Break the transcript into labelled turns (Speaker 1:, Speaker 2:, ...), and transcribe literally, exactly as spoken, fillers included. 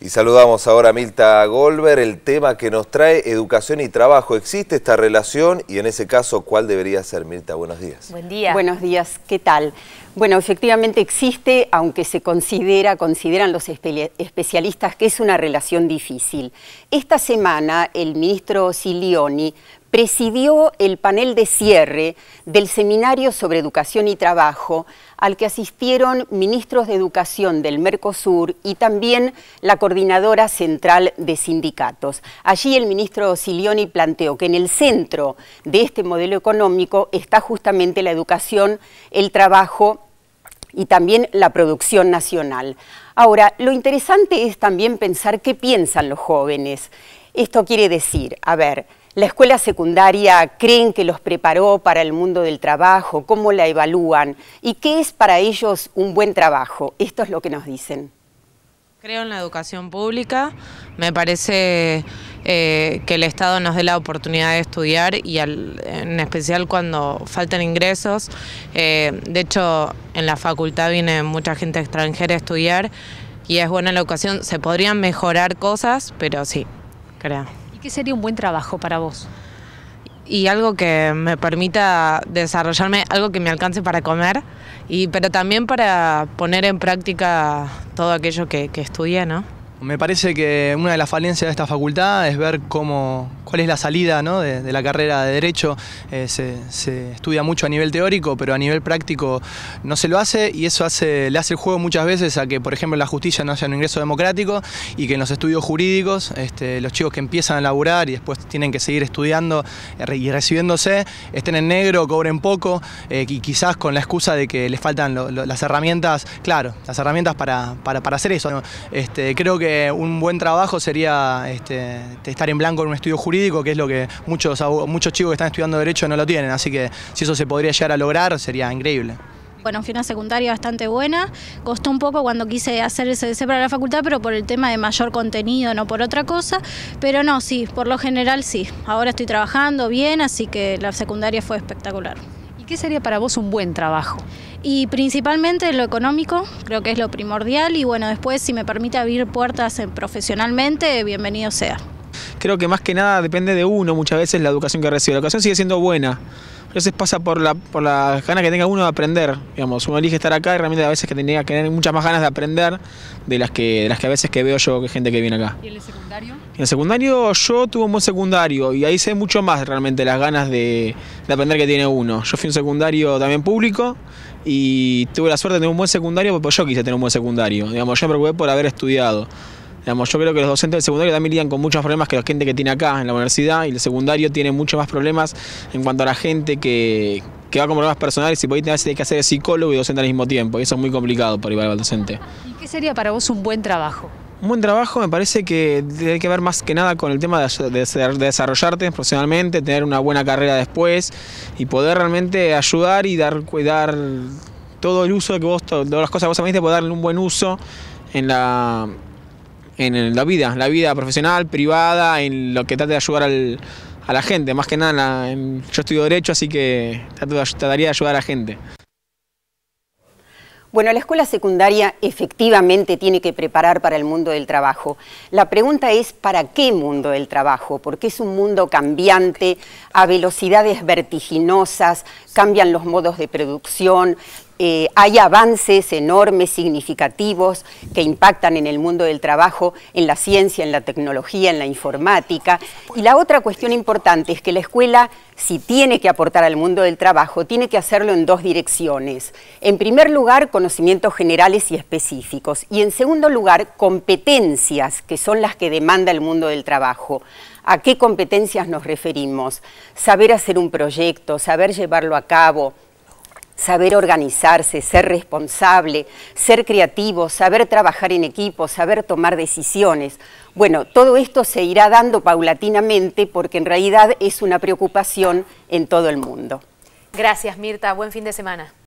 Speaker 1: Y saludamos ahora a Mirta Goldberg, el tema que nos trae educación y trabajo. ¿Existe esta relación? Y en ese caso, ¿cuál debería ser? Mirta, buenos días.
Speaker 2: Buen día.
Speaker 3: Buenos días, ¿qué tal? Bueno, efectivamente existe, aunque se considera, consideran los espe especialistas que es una relación difícil. Esta semana el ministro Silioni presidió el panel de cierre del Seminario sobre Educación y Trabajo, al que asistieron ministros de Educación del Mercosur y también la Coordinadora Central de Sindicatos. Allí el ministro Silioni planteó que en el centro de este modelo económico está justamente la educación, el trabajo y también la producción nacional. Ahora, lo interesante es también pensar qué piensan los jóvenes. Esto quiere decir, a ver, ¿la escuela secundaria creen que los preparó para el mundo del trabajo? ¿Cómo la evalúan? ¿Y qué es para ellos un buen trabajo? Esto es lo que nos dicen.
Speaker 4: Creo en la educación pública. Me parece eh, que el Estado nos dé la oportunidad de estudiar y al, en especial cuando faltan ingresos. Eh, de hecho, en la facultad viene mucha gente extranjera a estudiar y es buena la educación. Se podrían mejorar cosas, pero sí, creo.
Speaker 2: ¿Qué sería un buen trabajo para vos?
Speaker 4: Y algo que me permita desarrollarme, algo que me alcance para comer, y pero también para poner en práctica todo aquello que, que estudié, ¿no?
Speaker 5: Me parece que una de las falencias de esta facultad es ver cómo, cuál es la salida, ¿no? de, de la carrera de Derecho. Eh, se, se estudia mucho a nivel teórico, pero a nivel práctico no se lo hace, y eso hace, le hace el juego muchas veces a que, por ejemplo, en la justicia no haya un ingreso democrático y que en los estudios jurídicos este, los chicos que empiezan a laburar y después tienen que seguir estudiando y recibiéndose estén en negro, cobren poco, eh, y quizás con la excusa de que les faltan lo, lo, las herramientas, claro, las herramientas para, para, para hacer eso, ¿no? Este, creo que un buen trabajo sería este, estar en blanco en un estudio jurídico, que es lo que muchos, muchos chicos que están estudiando Derecho no lo tienen, así que si eso se podría llegar a lograr sería increíble.
Speaker 6: Bueno, fue una secundaria bastante buena, costó un poco cuando quise hacer ese D C para la facultad, pero por el tema de mayor contenido, no por otra cosa, pero no, sí, por lo general sí. Ahora estoy trabajando bien, así que la secundaria fue espectacular.
Speaker 2: ¿Y qué sería para vos un buen trabajo?
Speaker 6: Y principalmente lo económico, creo que es lo primordial, y bueno, después si me permite abrir puertas profesionalmente, bienvenido sea.
Speaker 7: Creo que más que nada depende de uno muchas veces la educación que recibe. La educación sigue siendo buena, a veces pasa por la por las ganas que tenga uno de aprender. Digamos, uno elige estar acá y realmente a veces que tenía que tener muchas más ganas de aprender de las que de las que a veces que veo yo que gente que viene acá.
Speaker 2: ¿Y en el secundario?
Speaker 7: En el secundario yo tuve un buen secundario y ahí sé mucho más realmente las ganas de, de aprender que tiene uno. Yo fui un secundario también público y tuve la suerte de tener un buen secundario porque yo quise tener un buen secundario. Digamos, yo me preocupé por haber estudiado. Digamos, yo creo que los docentes del secundario también lidian con muchos problemas que la gente que tiene acá en la universidad, y el secundario tiene muchos más problemas en cuanto a la gente que, que va con problemas personales y por ahí tenés que hacer psicólogo y docente al mismo tiempo, y eso es muy complicado para ir al docente.
Speaker 2: ¿Y qué sería para vos un buen trabajo?
Speaker 7: Un buen trabajo me parece que tiene que ver más que nada con el tema de, de, de desarrollarte profesionalmente, tener una buena carrera después y poder realmente ayudar y dar, cuidar todo el uso que vos, todas las cosas que vos aprendiste, poder darle un buen uso en la... en la vida, la vida profesional, privada, en lo que trate de ayudar al, a la gente, más que nada, en la, en, yo estudio Derecho, así que trataría de ayudar a la gente.
Speaker 3: Bueno, la escuela secundaria efectivamente tiene que preparar para el mundo del trabajo. La pregunta es, ¿para qué mundo del trabajo? Porque es un mundo cambiante, a velocidades vertiginosas, cambian los modos de producción, eh, hay avances enormes, significativos, que impactan en el mundo del trabajo, en la ciencia, en la tecnología, en la informática. Y la otra cuestión importante es que la escuela, si tiene que aportar al mundo del trabajo, tiene que hacerlo en dos direcciones. En primer lugar, conocimientos generales y específicos. Y en segundo lugar, competencias, que son las que demanda el mundo del trabajo. ¿A qué competencias nos referimos? Saber hacer un proyecto, saber llevarlo a cabo, saber organizarse, ser responsable, ser creativo, saber trabajar en equipo, saber tomar decisiones. Bueno, todo esto se irá dando paulatinamente porque en realidad es una preocupación en todo el mundo.
Speaker 2: Gracias, Mirta. Buen fin de semana.